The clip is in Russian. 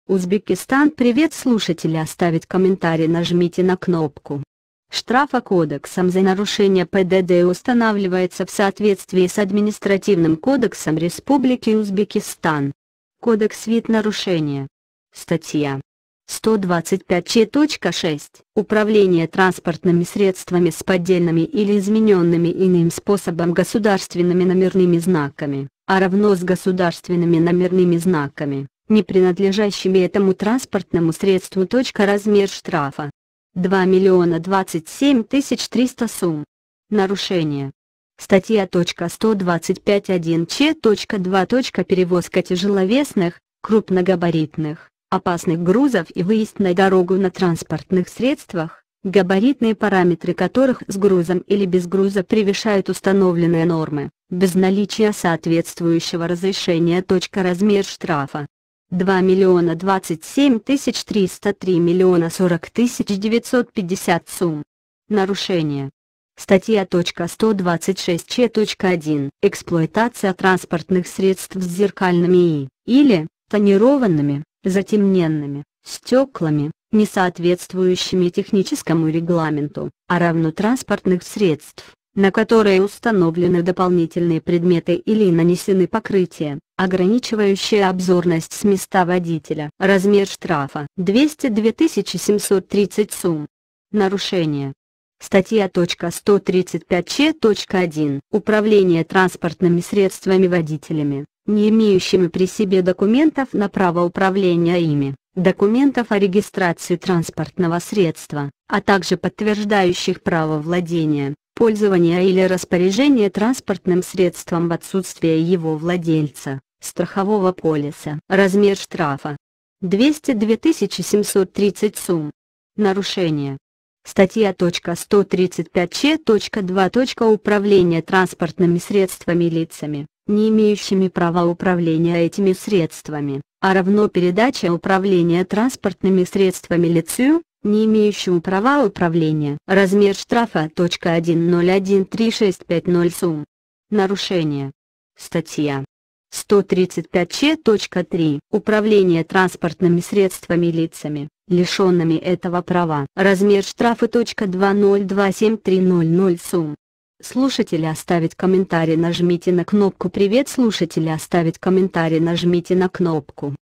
Узбекистан. Привет, слушатели, оставить комментарий нажмите на кнопку. Штрафа кодексом за нарушение ПДД устанавливается в соответствии с Административным кодексом Республики Узбекистан. Кодекс вид нарушения. Статья 125Ч.6. Управление транспортными средствами с поддельными или измененными иным способом государственными номерными знаками, а равно с государственными номерными знаками, не принадлежащими этому транспортному средству. Размер штрафа 2 027 300 сум. Нарушение. Статья 125.1Ч.2. Перевозка тяжеловесных, крупногабаритных, опасных грузов и выезд на дорогу на транспортных средствах, габаритные параметры которых с грузом или без груза превышают установленные нормы, без наличия соответствующего разрешения. Размер штрафа 2 027 300 3 040 950 сум. Нарушение. Статья 126Ч.1. Эксплуатация транспортных средств с зеркальными или тонированными, затемненными стеклами, не соответствующими техническому регламенту, а равно транспортных средств, на которые установлены дополнительные предметы или нанесены покрытия, ограничивающие обзорность с места водителя. Размер штрафа 202 730 сум. Нарушение. Статья 135Ч.1. Управление транспортными средствами водителями, не имеющими при себе документов на право управления ими, документов о регистрации транспортного средства, а также подтверждающих право владения, пользования или распоряжения транспортным средством в отсутствие его владельца, страхового полиса. Размер штрафа 202 730 сум. Нарушение. Статья 135Ч.2. Управление транспортными средствами лицами, не имеющими права управления этими средствами, а равно передача управления транспортными средствами лицу, не имеющему права управления. Размер штрафа 1013650 сум. Нарушение. Статья 135Ч.3. Управление транспортными средствами лицами, лишенными этого права. Размер штрафа 2027300 сум. Слушатели, оставить комментарий нажмите на кнопку. Привет, слушатели, оставить комментарий нажмите на кнопку.